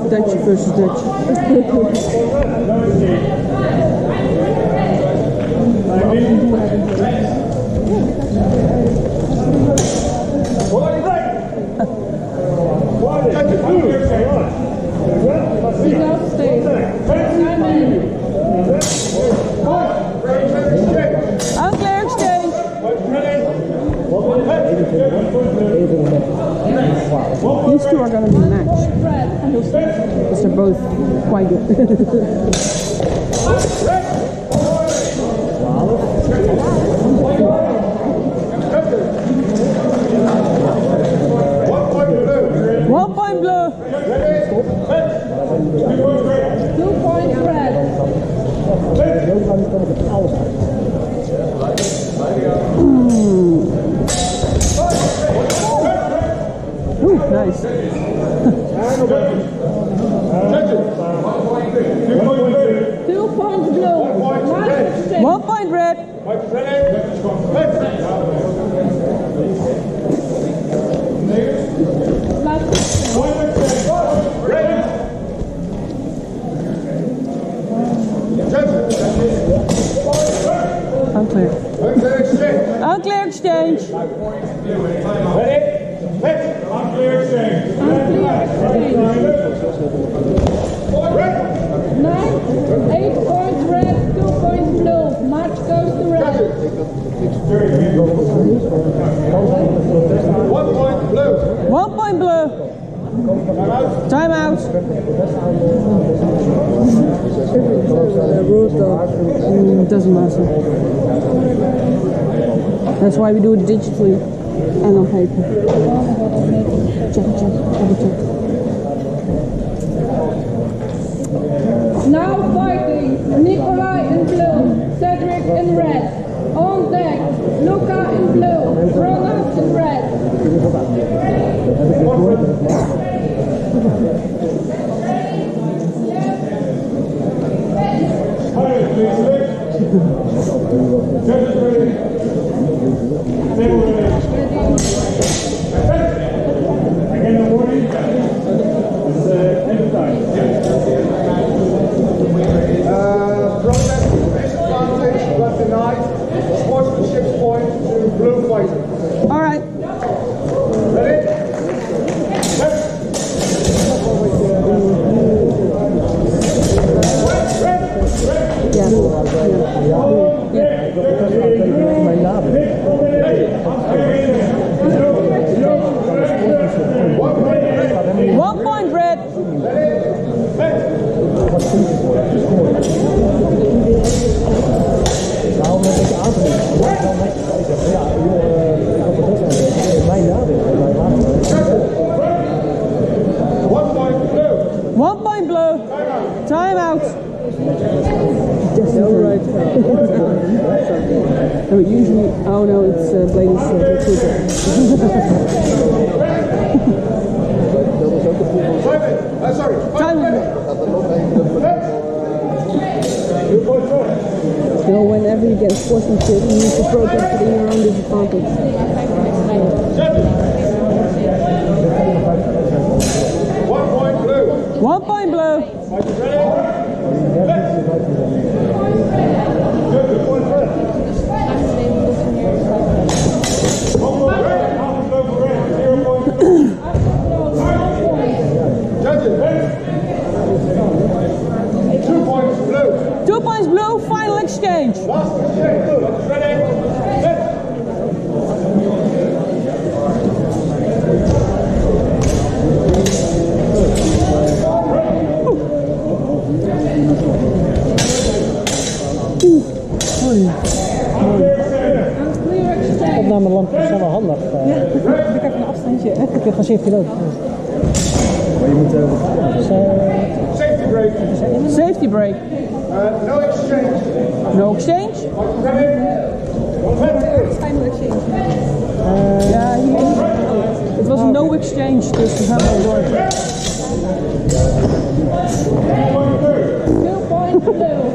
Dutch versus Dutch. Unclear exchange. These two are going to be matched because they're both quite good. One point blue. 2 points red. Ooh, nice. 2 points blue. 1 point red. Unclear. Unclear exchange. Unclear exchange. 8 points red, 2 points blue. Match goes to red. 1 point blue. 1 point blue. Time out. Rules though. Doesn't matter. That's why we do it digitally and on paper. Check, double check. Now fighting. Nikolai in blue. Cedric in red. On deck. Luca in blue. Ronald in red. Again, the warning. This is end time. Progress disadvantage was denied. Sportsmanship point to blue fighter. All right. Ready? Yeah. One point red. One point blue. Time out. No, usually, oh no, it's Bladen's Sorry. Time. No, whenever you get a sportsmanship, you need to protest it in your own disadvantage. 1 point blue. 1 point blue. Two points blue, final exchange. Opnamelampjes zijn wel handig. Ja, ik heb een afstandje. Ik heb gewoon 17 ook. Maar je moet... Safety break. Safety break. No exchange. No exchange? Final exchange. Ja, hier. Het was een no exchange, dus we gaan wel door. 2 points blue.